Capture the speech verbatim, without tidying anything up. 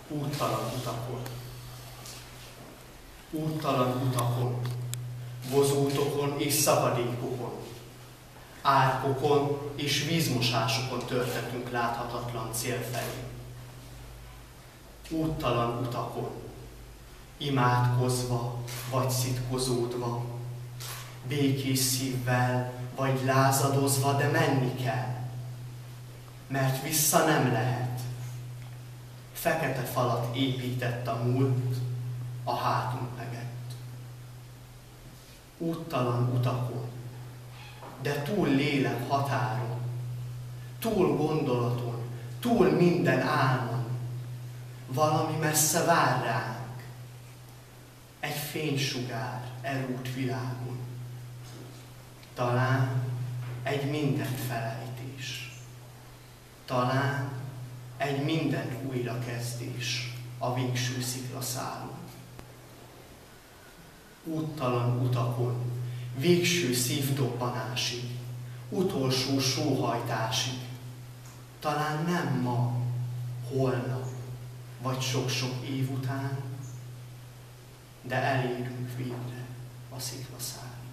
úttalan utakon. Úttalan utakon, vozútokon és szakadékokon, árkokon és vízmosásokon törtetünk láthatatlan cél felé. Úttalan utakon, imádkozva vagy szitkozódva, békés szívvel vagy lázadozva, de menni kell, mert vissza nem lehet. Fekete falat épített a múlt, a hátunk megett. Úttalan utakon, de túl lélek határon, túl gondolaton, túl minden álmon, valami messze vár ránk, egy fénysugár elrúgt világon. Talán egy mindent felejtés, talán egy mindent újrakezdés a végső sziklaszálon. Úttalan utakon, végső szívdobbanásig, utolsó sóhajtásig, talán nem ma, holnap, vagy sok-sok év után, de elérünk végre a sziklaszálon.